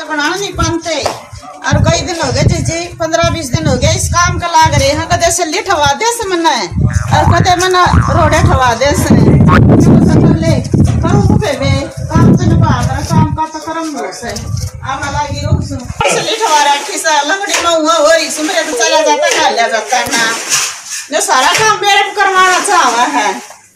बनाना नहीं पाते। और कई दिन हो गए जी 15-20 दिन हो गए इस काम का लाग रहे हैं। कदे सल्ली ठवा दे से मना है और कदे मना रोड़े ठवा दे से ले करूँ बे काम तो निभा कर काम का तो करम से आमा लागी रुक सु सल्ली ठवा रखी सा लंगड़ी में हुआ हो इस मेरे तो चला जाता खा लिया जाता ना जो सारा काम मेरे को करवाना चाहा है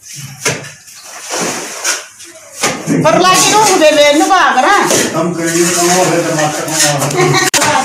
पर लागी रुक बे निभा कर हम करेंगे कमाओ है टमाटर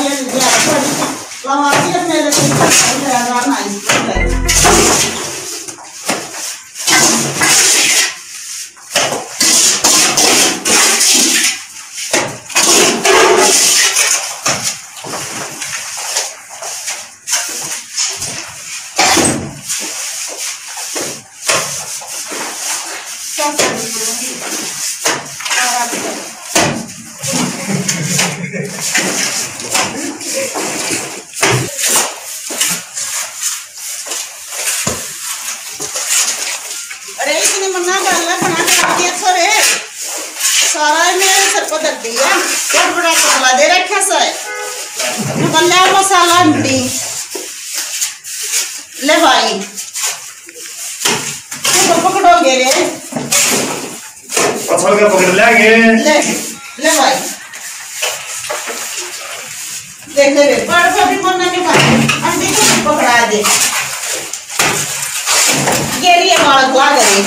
अरे इतनी मना डालना बना के दिया छोरे सारा मेरे सर को दर्द दिया और बड़ा पतला दे रखा सा निकलने मसाला दी ले भाई तू पकड़ोगे रे पकड़ के पकड़ लेंगे ले भाई देख ले बड़ भी मना के अंडे को पकड़ा दे ये लिए मार ला गई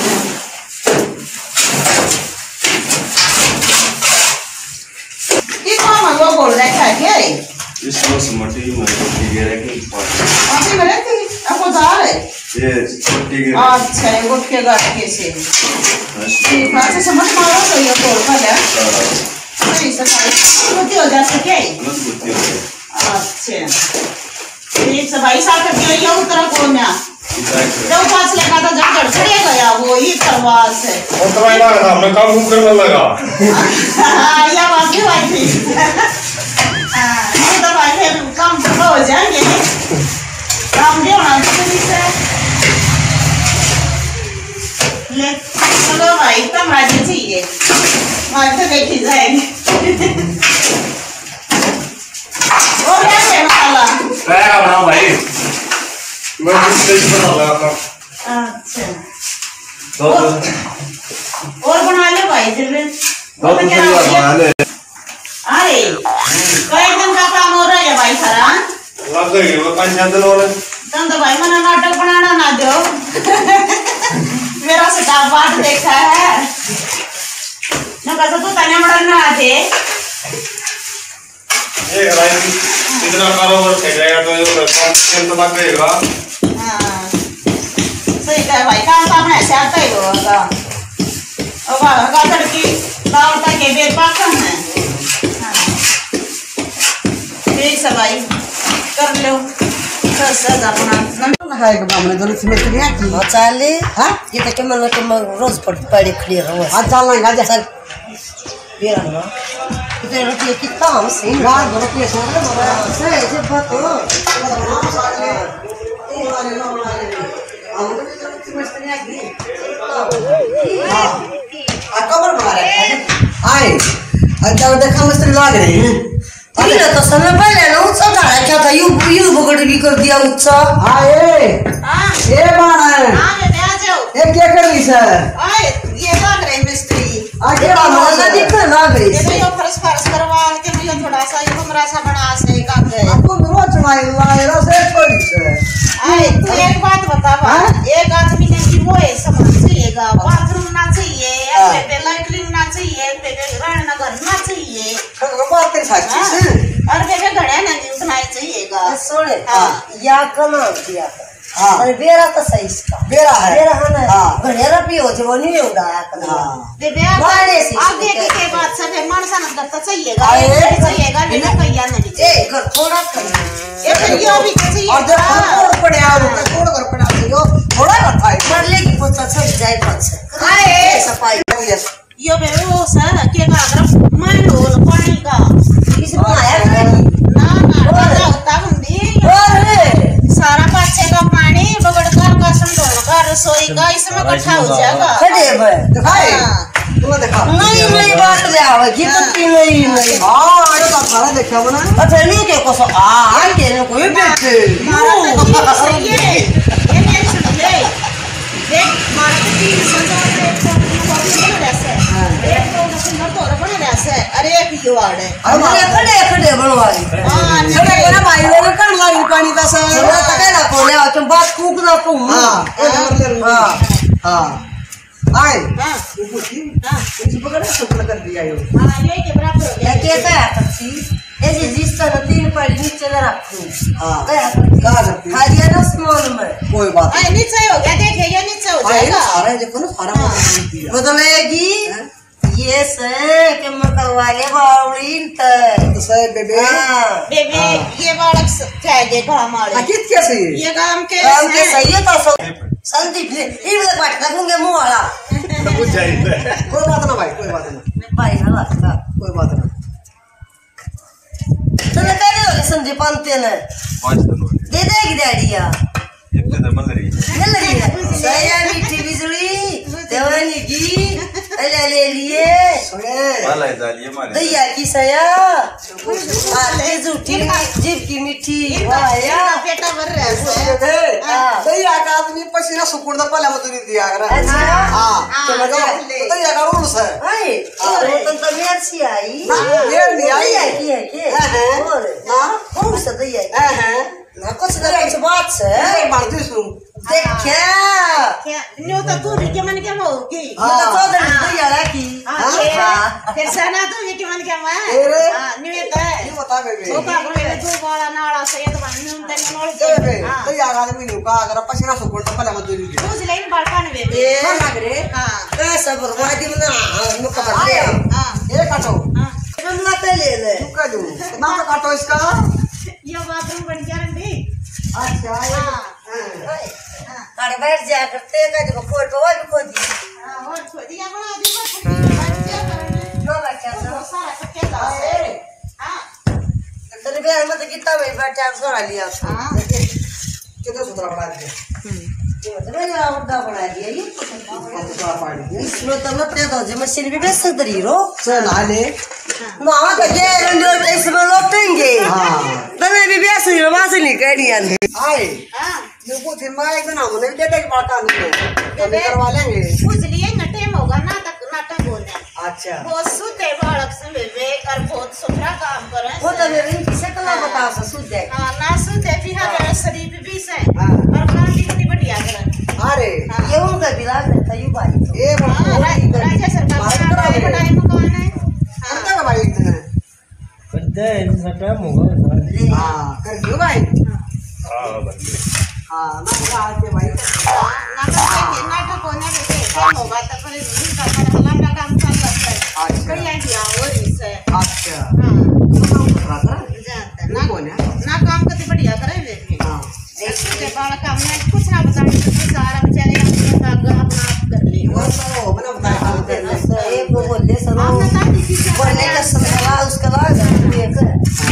ये कौन वो बोल रहा है क्या इसमें समटी में गिरे के अभी मेरे थी आपको जा रहे ये छोटी गिरे अच्छा वो के गाठ के से ठीक है समझ मारो तो ये बोल कर है सही सफाई होती हो जा सके मजबूती हो अच्छा ठीक से भाई साथ के ये उतर को ना जो पास लगा था जब घर खड़े गया वो ही करवास है और तो मैं लगा मैं काम करने लगा हां या बाकी भाई थी ये तो भाई फिर काम हो जाएंगे काम भी होना चाहिए ले चलो भाई तुम राजी चाहिए मार तो देखी जाएगी और क्या है मसाला क्या बनाओ भाई मैं स्टेज पर लगा था अच्छा तो और बना ले भाई फिर तो क्या बना ले अरे कई दिन का काम हो रहा है भाई सारा लग गई वो 5 दिन हो रहे तुम तो भाई मना नाटक बनाना ना दो मेरा स्टाफ बात देखा है ना कैसा तो तने मरना आते ये राइट इतना कारोबार कर जाएगा तो ये कम तो बात रहेगा हां सही है भाई काम सामने ऐसे आता ही होगा अब का लड़की दावता के बेर पाका है ठीक है भाई कर लो सजा अपना है के हमने दोनों से मिस्त्रियां की चाले हां ये तो के मैं रोज पड़े खड़ी रहूं आज चलना है जा ये रहा इतने रुपये कितना हम सही यार बड़ा के छोड़ दे बाबा से ऐसे बात हो ये वाले ना वाले हम तो दोनों से मिस्त्रियां की हां आ कवर बना रहे आए आज जब देखा मिस्त्री लग रहे हैं अरे तो समय पहले ना उत्सव था क्या था यू बगड़ भी कर दिया उत्सव आए हां ये बाण है हां बेटे आ जाओ ये क्या कर रही सर आए ये लग रहे मिस्त्री आगे ये हमारा दिखना ना गई ये तो यो फर्श करवा के मुझे थोड़ा सा ये कमरा सा बना से का है आपको मेरा चुनाई लाएगा से कोई से आए तू एक बात बता बा एक आदमी ने की वो है समझ चाहिएगा बाथरूम ना चाहिए पे लाइटिंग ना चाहिए पे रहना घर ना चाहिए बात है सच्ची से और बेबे घड़े ना बनाए चाहिएगा सोने या कमा दिया हां अरे बेरा तो सही इसका बेरा है है ना हां घड़ेरा भी हो जो नहीं उड़ाया कर हां बेबे आगे के बाद सब मानसा न दत्ता चाहिएगा चाहिएगा बिना कहिया नहीं ए घर थोड़ा कर ये फिर यो भी चाहिए और जब थोड़ा पड़े आ रुका थोड़ा कर पड़ा यो थोड़ा रखा है मर ले की पोछा छड़ जाए पाछे आए सफाई यो बेबे वो सर के का अगर मान लो पानी का किसी बनाया ना होता बंदी सारा पाछे का पानी बगड़ का संडोल का रसोई का इसमें इकट्ठा हो जाएगा खड़े भाई दिखाए तू देखा नहीं बात ले आवे की तो नहीं हां अरे बाप सारा देखा बना अच्छा नहीं के को आ के न कोई बेटे मारा तो तीन सही है ये मेरी सुन ले देख मारा तो तीन संजो एक तो बना रहसे एक तो सुंदर तो बना रहसे अरे एक यो आड़ है अरे खड़े बनवाई हां अरे कोना भाई लोग कर लाई पानी का से तो तके ना कोले आ तुम बात कूक ना को हां हां हां आए हां पूछी हां इस बगैर शुक्र कर दिया यो हां ये के बराबर हो गया क्या कहता है तक्सी ऐसे जिस तरह तीन पड़ी नीचे न रखूं हां क्या कहा करती खादिया ना स्मॉल में कोई बात अरे नीचे हो गया देखे ये नीचे हो नहीं जाएगा सारा देखो ना सारा बदल दिया बदलेगी ये से के मकर वाले बावड़ीन त तो सही बेबे बेबे ये बालक जाएगे काम आड़े अकित कैसे ये काम के सही है तो संदीप ने ये वाला बात लगूंगे मुंह वाला कुछ चाहिए कोई बात ना भाई कोई बात ना भाई ना लगता कोई बात ना तने कह रहे हो संदीप अंते ने 5 दिन हो गए दे देगी डैडिया इतने दिन मिल रही मिल रही है सया मीठी बिजली देवानी की ले लिए सुने वाला है जालिए मारे दैया की सया आले झूठी जीव की मीठी वाया पेटा भर रहा है दैया का आदमी पसीना सुकुड़ दा पहले मत दिया कर अच्छा हां चलो दैया का रूल्स है हाय तो मेर सी आई ये नहीं आई की है के और हां कौन सा दैया हैं ना कुछ ना कुछ बात से एक बार तू सुन देखा क्या न्यू तो तू भी के मन के होगी ये तो चौधरी दैया की फिर सना तो ये के मन के मैं अरे न्यू तो है ये बता बेबे वो का बोले दो बाला नाला से ये तो बन तन नोल बेबे दैया का आदमी नु का अगर पसीना सुकुड़ दा पहले मत दिया तू लाइन बालका ने बेबे हां लग रे हां कैसा बर्बादी में ना मुक कर ले हां ये काटो हमला पे ले ले तू का दूं कितना का काटो इसका ये बाथरूम बन गया रे अच्छा हां अरे बैठ जा करते का जो खोल पे वो भी खोदी हां और छोड़िया बना दी बस क्या करेंगे लो बच्चा बहुत सारा सबके दास हां तेरे बेर में तो कितना भाई बैठा सोरा लिया हां कितना सुथरा बना दिया ये तो मेरा उड़ा बना दिया ये सुथरा पाड़ दिया इसमें तो लपटे तो जो मशीन भी बेच सकती रो चल आले ना तो ये रंजो इसमें लपटेंगे हां तने भी बेच रही मां से निकल रही है आए हां देखो फिर मैं एक दिन हमने भी डेटा की बात आनी है कभी करवा लेंगे पूछ लिए नटे होगा नाटक बोलने अच्छा बहुत सुते बालक से बेबे और बहुत सुथरा काम करे वो तो मेरे किसे कला बताओ से सुध दे हां ना सुते भी हमारा शरीर भी से और काम भी कितनी बढ़िया करे अरे ये उनका बिलास है यू भाई ये राजा सरकार बनाए मकान है करता है भाई एक दिन करते हैं इनका टाइम होगा हां कर दियो भाई हां बंदे हां ना आके भाई नाटक होने के काम होगा तो फिर नहीं करना हमारा काम चल जाता है अच्छा कहीं आइडिया और इससे अच्छा हां राता जाता ना कौन है ना काम कितनी बढ़िया करे बेबी हां ऐसे बालक काम में कुछ ना बताने तो सारा बेचारे अपना कर ले वो तो बना बताया काम करने ये को बोले सब आप बता दीजिए बोलने का सवाल उसका लाग ये कर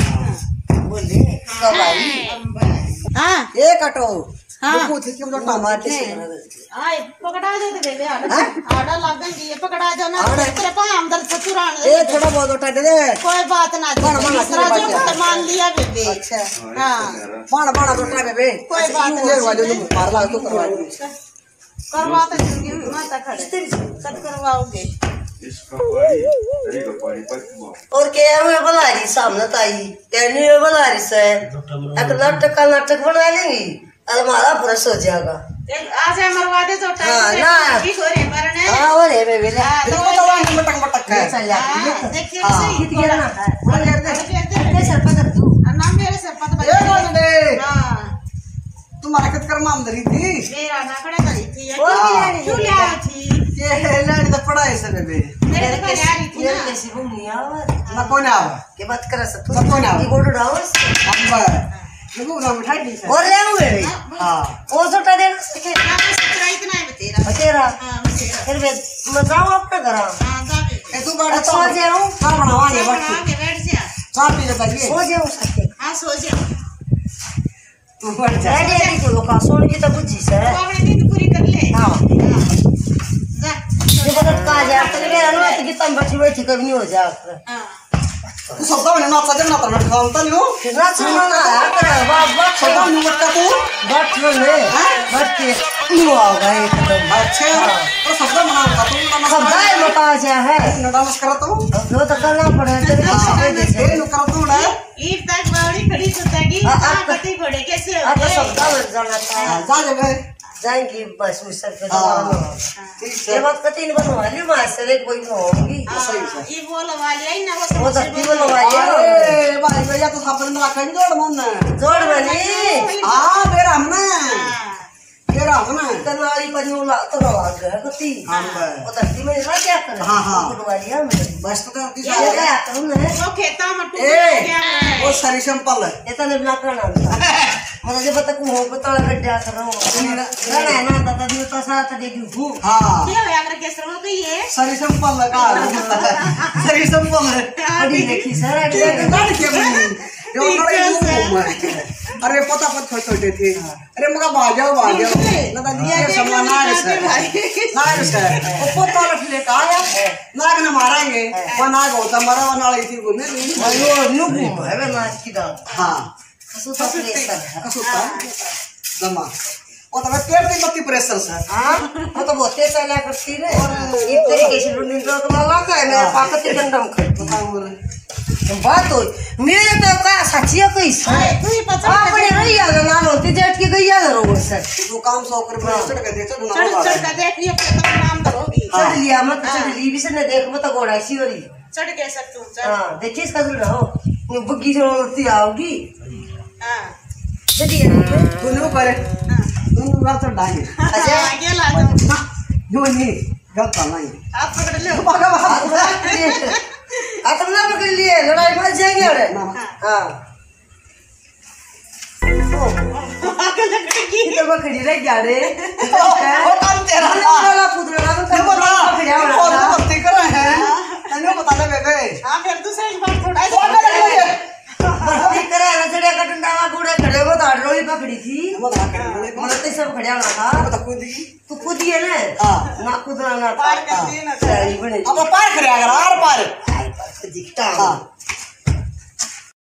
बोले सवाई हां ये काटो हाँ। देखो थे कि हम लोग टमाटर से आए पकड़ा दे बेबे आड़ा लगेंगे ये पकड़ा जो ना आड़ा। तेरे पास अंदर से चुरान ए थोड़ा बहुत उठा दे कोई बात ना बड़ा बड़ा दूसरा जो बच्चा। मान लिया बेबे अच्छा हां बड़ा बड़ा उठा बेबे कोई बात ये नहीं। वाले तो मार ला तो करवा दे करवा तो जिंदगी में माता खड़े सब करवाओगे इसका पानी पर और के हमें बुला रही सामने ताई कहनी में बुला रही से एक नाटक बना लेंगी अलमारा पूरा सो जाएगा आज मरवा दे तो हाँ, टाइम ना। की हो रे मरने हाँ वो रे बेबी ले हाँ, देखो तो वहां मटक मटक है चल जा देखिए हाँ। सही कित गिरा ना है सर पकड़ तू ना मेरे से पता ये बोल दे हां तुम्हारा कित कर मामदरी थी मेरा ना कड़ा करी थी वो भी हाँ। क्यों ले आई थी ये लड़ी तो पढ़ाई से बेबे मेरे तो घर आ रही थी ये ना कैसी घूमनी आवा ना कौन आवा के बात कर सकते ना कौन आवा ये गोड़ डाउस अंबर देखो ना मिठाई दी से और ले आऊंगे हां वो छोटा देना सके ना सत्रह इतना है तेरा तेरा हां मेरा फिर मैं जाऊं अपने घर हां जाबे ए तू बैठ सो जाऊं का बनावा ये बना बैठ के बैठ जा चाय पी ले बैठ सो जाऊं सके हां सो जा तू बैठ जा रेडी रेडी को लोका सोन की तो बुझी से तो अपनी नींद पूरी कर ले हां जा ये बता का जा तेरे मेरा ना कि तुम बैठी बैठी कभी नहीं हो जा हां तू सबका मैंने नाचा जब नाता मैं खामता नहीं हूँ कितना चुना ना है तेरा बात सबका नहीं मत का तू बात ले बात के नु आओगा एक दम अच्छे तो सबका मनाता तू सब नमस्कार गाय मता जा है नमस्कार तू जो तो करना पड़े तेरे ये नु कर तू ना ईद तक बावड़ी खड़ी सुतेगी कति घोड़े कैसे हो अब गए सब गाल जाना था जा जब जाएंगी बस उस सर पे ठीक ये है बात कती नहीं बनवा लियो मैं सर एक कोई होगी ये बोल वाली है ना वो वो धरती बनवा लियो अरे भाई भैया तो सापन में रखा नहीं जोड़ मन जोड़ बनी हां मेरा हमने तेरा हमने तनवारी परियोला तो रवा गया कती हां वो धरती में ना क्या करे हाँ। बनवा लिया मैं बस तो ती ये क्या करूं मैं वो खेता में टूट ए गया है वो सरी संपल है ये तो नहीं ब्लॉक करना मतलब जब तक हो बता गड्ढा करो ना ना दादा दी तो साथ दे दी हूं हां क्या हो अगर कैसे हो गई है सरी संपल लगा सरी संपल है बड़ी देखी सर लड़ के बनी जो लड़ाई अरे पता पत छोटे थे अरे मगा भाजाओ ना दादी ये सामान आ ना से वो पता रख ले का आया नाग ने मारेंगे वो नाग होता मरा वाला वाली थी घूमे अयो नुगु है ना की दा हां कसुता प्रेशर कसुता जमा वो तो पेट की बत्ती प्रेशर सर हां वो तो बहुत चला करती रे इस तरीके से ढूंढने तो लगा है मेरे पाकती गंडम करती बात हो मेरे तो का सचिया कैसे तू ही पता अपने रही है ना होती जेठ की गई है रोड से तू काम सौ कर चढ़ के दे चढ़ चढ़ चढ़ का देख लियो कितना नाम करोगी चढ़ लिया मत चढ़ ली भी से ने देख मत घोड़ा सी हो रही चढ़ कैसे तू चढ़ हां देखिए इसका जुड़ रहो ये बुग्गी से उड़ती आओगी हां चलिए तू नो करे तू ना चढ़ डाई अच्छा आगे ला जाओ जो नहीं गलत नहीं आप पकड़ लो पकड़ अपना पकड़ लिए लड़ाई मच जाएंगे अरे हां तो बकरी रह गया रे वो काम तेरा वाला पुदरा का नहीं पता बकरिया वो वाला बत्ती कर रहे हैं नहीं पता ले बेबे हां फिर दूसरे बार थोड़ा वो कर ले बकरी करे ना चढ़े का डंडा घोड़े खड़े वो दाड़ रोई पकड़ी थी मत कर मतलब तो सब खड़े वाला था बता कूद दी तू कूदी है ना हां ना कूदना ना पार कर दी ना सही बने अब पार करे अगर आर पार दिखता हां